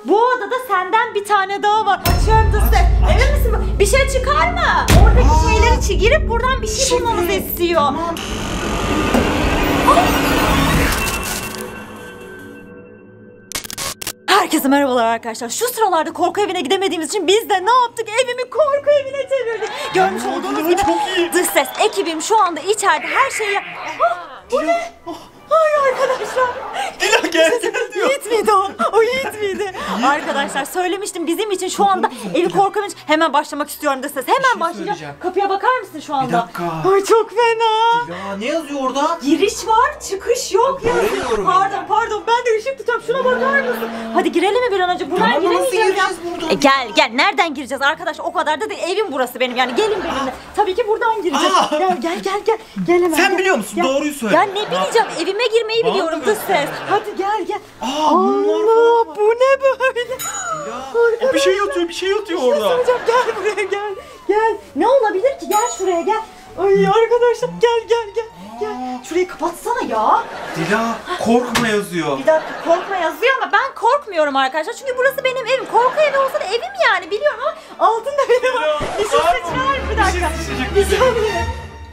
Bu odada senden bir tane daha var. Açıyorum da ses. Emin misin? Bir şey çıkar mı? Oradaki şeyler içi girip buradan bir şey bulmamızı istiyor. Tamam. Herkese merhabalar arkadaşlar. Şu sıralarda korku evine gidemediğimiz için biz de ne yaptık? Evimi korku evine çevirdik. Görmüş olduğunuz gibi dış ses ekibim şu anda içeride her şeyi... Bu ne? Ay arkadaşlar. Dila gel diyor. Yiğit miydi o? O Yiğit miydi? Arkadaşlar söylemiştim bizim için şu anda evi korku evine... Hemen başlamak istiyorum dış ses. Hemen başlayacağım. Kapıya bakar mısın şu anda? Bir dakika. Ay çok fena. Dila ne yazıyor orada? Giriş var, çıkış yok yazıyor. Pardon ben de ışık tutuyorum. Şuna bakar mısın? Hadi girelim mi bir an önce? Buradan giremeyeceğiz ya. Gel. Nereden gireceğiz arkadaş? O kadar da değil. Evim burası benim yani. Gelin benimle. Tabii ki buradan gireceğiz. Gel. Gel hemen. Sen biliyor musun? Doğruyu söyle. Ya ne bileceğim? Evime girmeyi biliyorum dış ses. Hadi gel. Allah bu ne böyle? Bir şey yatıyor orada. Gel buraya gel. Ne olabilir ki? Gel şuraya gel. Ay arkadaşlar gel. Şurayı kapatsana ya. Dila korkma yazıyor. Bir dakika korkma yazıyor ama ben korkmuyorum arkadaşlar. Çünkü burası benim evim. Korku evi olsa da evim yani biliyorum ama altında benim var. Bir şey seçer bir dakika. Bir saniye.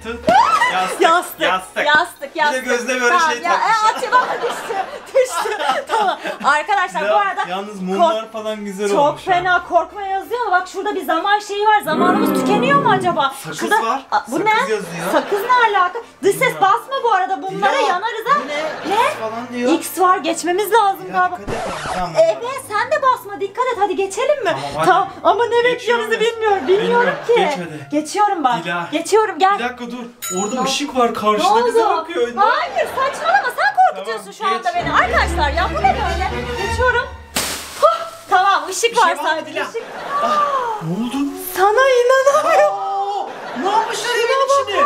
Yastık. Bir de gözüne böyle şey takmış. Düştü. Tamam. Arkadaşlar bu arada yalnız mumlar falan güzel olmuş. Çok fena korkma yazıyor ama bak şurada bir zaman şeyi var. Zamanımız tükeniyor mu acaba? Sakız şurada, var. Bu sakız ne? yazıyor. Sakız ne alaka? Dış ses basma bu arada bunlara yanarız ha. Ne? X falan diyor. X var geçmemiz lazım galiba. Tamam. Evet sen de basma dikkat et hadi geçelim mi? Tamam ama ne bekliyoruz bilmiyorum ki. Geç hadi. Geçiyorum bak. Dila. Geçiyorum gel. Bir dakika dur. Orada ışık var Ne karşıda bize oldu? bakıyor. Hayır saçmalama sen korkutuyorsun şu anda beni. Arkadaşlar ya bu ne böyle? Geçiyorum. Tamam ışık var sadece. Dila. Işık. Ne oldu? Sana inanamıyorum. Ne yapmışlar evin içine?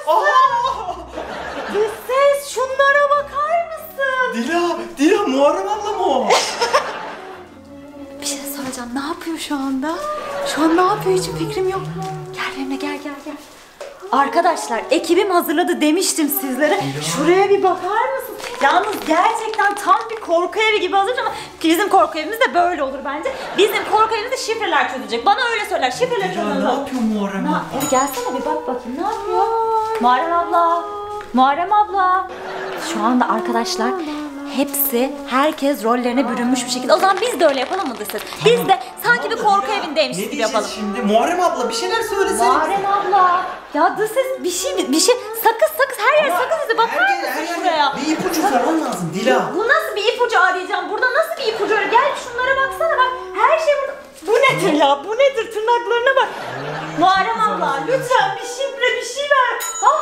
Bir ses şunlara bakar mısın? Dila Muharrem abla mı o? Bir şey soracağım ne yapıyor şu anda? Şu an ne yapıyor hiç fikrim yok. Gel benimle gel. Arkadaşlar ekibim hazırladı demiştim sizlere. Şuraya bir bakar mısın? Yalnız gerçekten tam bir korku evi gibi hazırlamış ama bizim korku evimiz de böyle olur bence. Bizim korku evimizde şifreler çözecek. Bana öyle söyler. Şifreler çözecek. Ne yapıyor Muharrem abla? Gelsene bir bak bakayım ne yapıyor? Muharrem abla. Şu anda arkadaşlar herkes rollerine bürünmüş bir şekilde. O zaman biz de öyle yapalım mı siz? Biz de sanki bir korku evindeymiş gibi yapalım. Şimdi? Muharrem abla bir şeyler söylesene. Muharrem abla. Ya da ses bir şey sakız her yer sakız izi bakar mısın şuraya? Bir ipucu falan lazım Dila. Bu nasıl bir ipucu arayacağım? Burada nasıl bir ipucu arayacağım? Gel şunlara baksana bak. Her şey burada. Bu nedir ya? Bu nedir? Tırnaklarına bak. Muharrem abla lütfen bir şifre bir şey ver.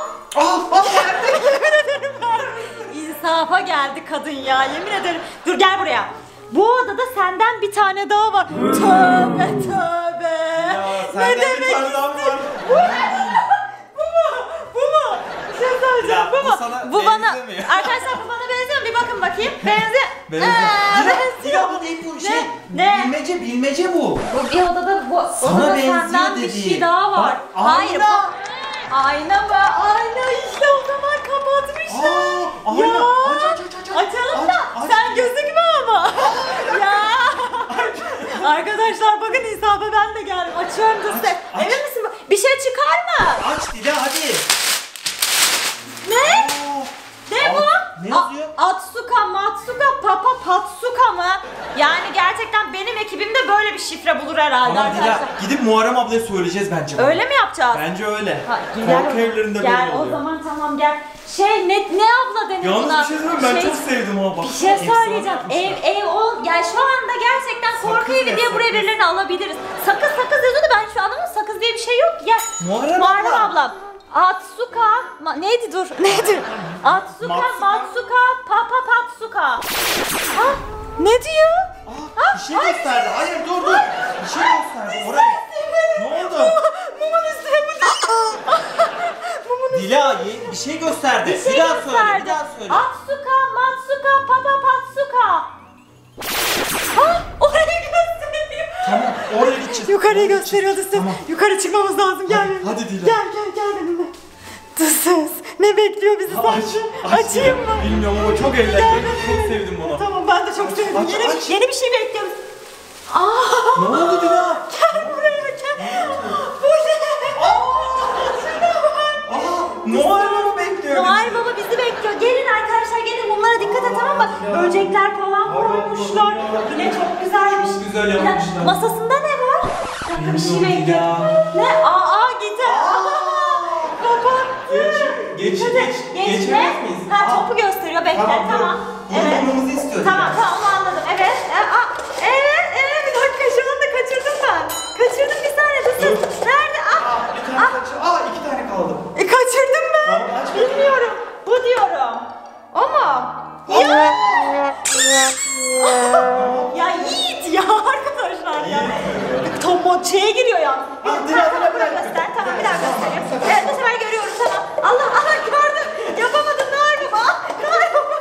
İnsafa geldi kadın ya yemin ederim. Dur gel buraya. Bu odada senden bir tane daha var. Tövbe. Ne demek bir tane daha var? Bu mu? Bir şey söyleyeceğim. Ya, bu mu? Bu bana. benzemiyor. Arkadaşlar bu bana benziyor mu? Bir bakın bakayım. Benziyor. Dila bu değil bu şey. Ne? Bilmece bu. Bu bir odada Sana benziyor senden bir dedi. şey daha var. Bak, Hayır. ayna. Ayna mı? Ayna işte o zaman kapatmışlar. Ayna. Açalım da sen gözükme ama. Ya. Arkadaşlar bakın insafa ben de geldim. Açıyorum da size. Emin misin? Bir şey çıkar mı? Aç Dila hadi. Ne? Ne bu? Ne yazıyor? Matsuka, Papa Patsuka mı? Yani gerçekten benim ekibimde böyle bir şifre bulur herhalde Tamam arkadaşlar. Dila gidip Muharrem ablaya söyleyeceğiz bence. Öyle mi yapacağız? Bence öyle. Korku evlerinde böyle oluyor. Gel o zaman tamam gel. Ne abla deniyor buna? Yalnız bir şey söyleyeyim ben çok sevdim ama bak. Bir şey söyleyeceğim. Ev yani şu anda gerçekten korku evi diye buraya birilerini alabiliriz. Sakız yazıyordu ben şu an ama sakız diye bir şey yok. Gel. Muharrem abla. Atsuka, neydi dur? Nedir? Matsuka, Papa Patsuka. Ne diyor? Bir şey gösterdi. Hayır dur. Bir şey gösterdi. Oraya. Ne oldu? Mumun üstüne Dila bir şey gösterdi. Bir daha söyle. Matsuka, Papa Patsuka. Orayı gösteriyor. Tamam oraya gideceğiz. Yukarıyı gösteriyordu size. Tamam. Yukarı çıkmamız lazım. Gel benimle. Hadi Dila. Gel benimle. Dısız. Ne bekliyor bizi sence? Açayım mı? Bilmiyorum ama çok eğlenceli. Çok sevdim bunu. Tamam ben de çok sevdim. Yeni bir şey bekliyorum. güzel Bir dakika, yapmışlar. masasında ne var? Bir dakika bir şey Bilmiyorum bekliyorum. ya. Ne? Aa gitar. Kapattı. Geçemez miyiz? Ha topu gösteriyor. Bekle tamam. Evet. Bulmamızı istiyor. Tamam tamam onu anladım. Evet. Evet bir dakika şu anda kaçırdım ben. Kaçırdım bir saniye. Dur. Nerede? Bir tane kaçır. İki tane kaldı. Kaçırdım ben. Tamam, aç bakayım. Bilmiyorum. Bu diyorum. O mu? Ya Yiğit ya arkadaşlar ya. Tom şeye giriyor ya. Tamam göster. Tamam bir daha göstereyim. Evet bu sefer görüyorum tamam. Allah gördüm. Yapamadım Noel Baba. Noel Baba.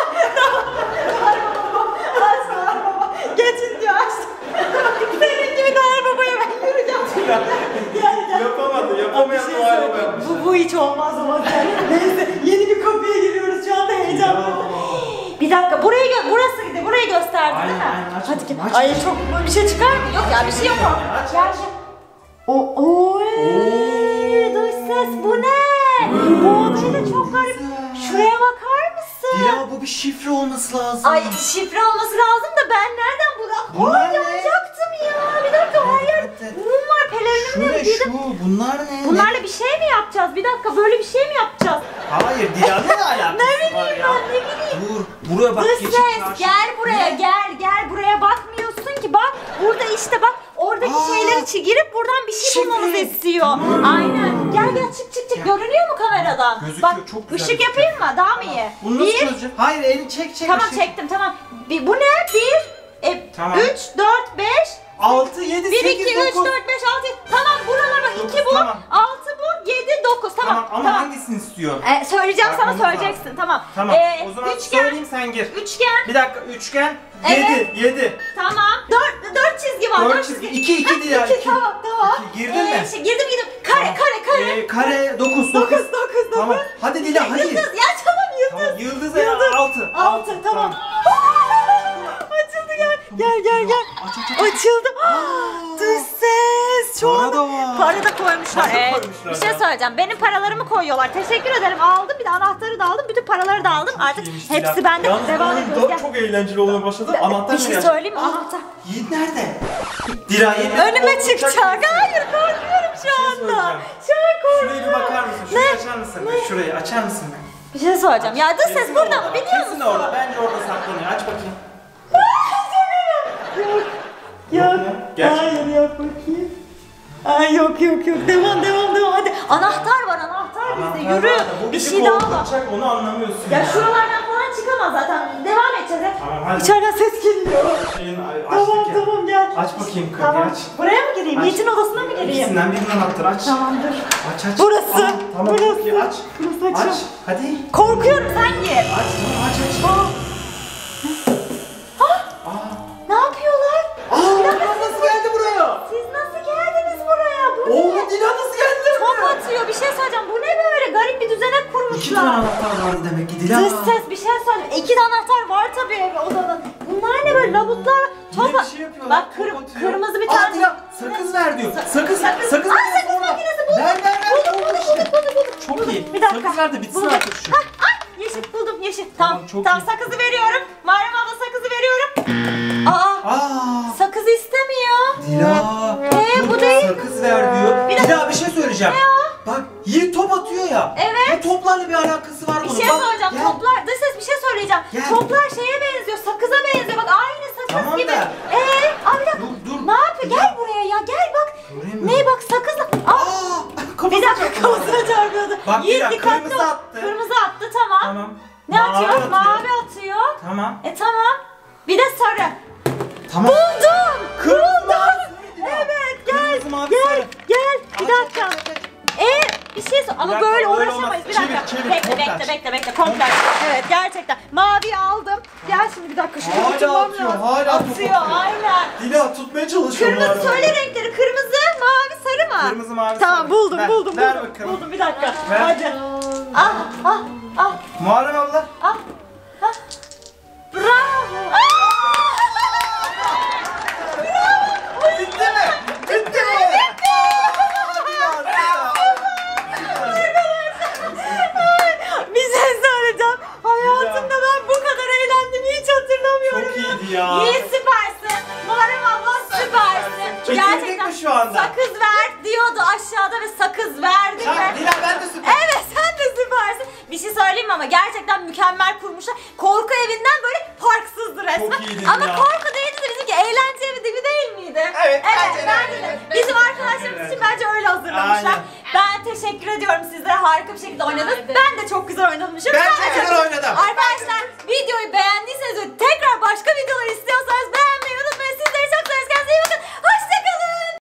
Aç Noel Baba. Geçin diyor aç. Senin gibi Noel Baba'ya ben yürüyeceğim. Gel. Yapamayan Noel Baba yapmış. Bu hiç olmaz ama. Neyse yeni bir kapıya giriyoruz şu anda heyecanlıyım. Bir dakika burasıydı burayı gösterdi değil mi? Aynen, aç Hadi bakayım, gel. aç. Ay çok bir şey çıkar mı? Yok ya bir şey yok. Aç. Gel. Oy. Dış ses bu ne? Bu odayı da çok garip. Şuraya bakar mısın? Dila bu bir şifre olması lazım. Ay şifre olması lazım da ben nereden Bunlar ne? yanacaktım ya. Bir dakika her yer Evet. mum var Şu pelerinim de. ne şu? Bunlar ne? Bunlarla bir şey mi yapacağız? Bir dakika böyle bir şey mi yapacağız? Hayır Dila ne alakası Ne var bileyim ya? ben ne bileyim. Dur buraya bak. Dış geçit ses karşı. gel buraya Ne? gel buraya bakmıyorsun ki bak burada işte bak oradaki şeyler içi girip buradan bir şey Şifre. bulmamızı istiyor. Aynen gel çık görünüyor mu kameradan? Gözüküyor, Bak çok güzel ışık gözüküyor. yapayım mı daha mı iyi? Bunu nasıl Bir çözeceğim? Hayır elini çek. tamam ışık. çektim tamam. Bu ne? 1 Tamam. 3 4 5 6, 7, 1 8, 2 3 4 5 6 Tamam buralara 2 bu Tamam. 6 bu 7 9 Tamam tamam. ama hangisini istiyor? Söyleyeceğim sana Bakmamız söyleyeceksin tamam. Tamam. O zaman Üçgen. söyleyeyim sen gir. Üçgen. Bir dakika üçgen. Evet. 7. Tamam. 4 çizgi var. 4 çizgi. 2 Dila. 2 tamam. İki. Girdin mi? Girdim. Kare. Kare 9. 9. Tamam. Hadi Dila hadi. Yıldız. Ya tamam yıldız. Tamam. Yıldız ya 6. 6 tamam. Açıldı gel. Aç. Açıldı. Dış ses. Şu Para anda- da var. Para da koymuşlar. Para koymuşlar Bir şey ya. söyleyeceğim. Benim paralarımı koyuyorlar. Teşekkür ederim. Aldım. Bir de anahtarı da aldım. Bütün paraları da aldım. Artık İyiymiş hepsi Dila. bende. Yalnız Devam bu ediyoruz. oyun Gel. çok eğlenceli olmaya başladı. Anahtar Bir şey mı söyleyeyim mi? Anahtar. Yiğit nerede? Dila Yiğit Önüme çıkacak. Hayır korkuyorum şu şey anda. söyleyeceğim. Şu an korkuyorum. Şuraya bir bakar mısın? Şurayı açar mısın? Şurayı açar mısın? Bir şey söyleyeceğim. Ya dış ses Kesin burada orada. mı biliyor musun? Kesin orada. Bence orada saklanıyor. Aç bakayım. Yok. Gerçekten. Hayır yok bakayım. Ay yok. Devam hadi. Anahtar var bizde. Yürü. Bu Bir bizi şey daha var. korkutacak, onu anlamıyorsun. Ya şuralardan falan çıkamaz zaten. Devam edeceğiz. Tamam, hadi. İçeriden ses geliyor. Tamam gel. Aç bakayım kapıyı Tamam. aç. Buraya mı gireyim? Aç. Yiğit'in odasına mı gireyim? İkisinden birini anahtar aç. Tamamdır. Aç. Burası. Tamam Burası. kapıyı aç. Burası Aç. açıyorum. Hadi. Korkuyorum sen gir. Aç. Tamam aç. Ne yapıyorlar? Bunlar nasıl geldi buraya? Siz nasıl geldiniz buraya? Bu Oo ne? Dila nasıl geldiler Top buraya? atıyor. Bir şey söyleyeceğim. Bu ne böyle? Garip bir düzenek 2 tane kurmuşlar. anahtar vardı demek ki Dila. Dış ses bir şey söyleyeyim. 2 de anahtar var tabii odanın. Bunlar ne böyle labutlar? Yine Top bir şey yapıyorlar, Bak top atıyor. kırmızı bir Aa, tane. Dila sakız ver diyor. Sakız Aa sakız orada. makinesi buldum. Ver. Buldum işte. buldum. Çok iyi. Bir dakika. Sakız ver de bitsin Buldum. artık şu. Ay yeşil buldum yeşil. Tamam çok tamam iyi. sakızı veriyorum. Meryem abla sakızı veriyorum. Aa. Sakızı istemiyor. Dila. Bu değil. Sakız ver diyor. Bir dakika. Dila bir şey söyleyeceğim. Bak Yiğit top atıyor ya. Evet. Bu toplarla bir alakası var Bir bunun. şey Bak, söyleyeceğim. gel. Toplar, dış ses bir şey söyleyeceğim. Gel. Toplar şeye benziyor, sakıza benziyor. Bak aynı sakız Tamam gibi. da. Bir dakika. Dur. Ne yapıyor? Gel buraya ya. Gel bak. Göremiyorum. Ne bak sakızla. Bir dakika kafasına çarpıyordu. Bak, Yiğit bir dakika, dikkatli kırmızı ol. attı. Kırmızı attı tamam. Tamam. Ne atıyor? Mavi atıyor. Tamam. Tamam. Bir de sarı. Tamam. Buldum. Kırmızı mavi. Evet gel. Kırmızı, mavi, Gel. sarı. Gel. Bir Aç, dakika. aç, aç, aç. Bir şey ama Bir dakika, böyle öyle uğraşamayız. olmaz. Bir dakika. Çevir, Bekle. Komple. Evet gerçekten. Mavi aldım. Gel şimdi bir dakika. Şunu Hala tutmam atıyor, lazım. hala top atıyor. atıyor. Aynen. Dila tutmaya çalışıyor. bu Kırmızı arada. söyle renkleri. Kırmızı, mavi, sarı mı? Kırmızı, mavi, Tamam sarı. buldum. Ver bakalım. Buldum bir dakika. Ver. Hadi. Al. Muharrem abla. Bravo. Bitti mi? Bitti mi? Bir şey söyleyeceğim. Hayatımda ben bu kadar eğlendim hiç hatırlamıyorum. Çok iyiydi ya. İyi süpersin. Muharrem abla ama gerçekten mükemmel kurmuşlar. Korku evinden böyle parksızdı resmen. Çok iyiydi Ama ya. korku değildi de bizimki eğlence evi gibi değil miydi? Evet, bence de bence öyle. de. Bizim arkadaşlarımız için bence öyle hazırlamışlar. Aynen. Ben teşekkür ediyorum, sizlere harika bir şekilde oynadınız. Ben de çok güzel oynamışım. Ben de Sadece- güzel oynadım. Arkadaşlar videoyu beğendiyseniz ve tekrar başka videolar istiyorsanız beğen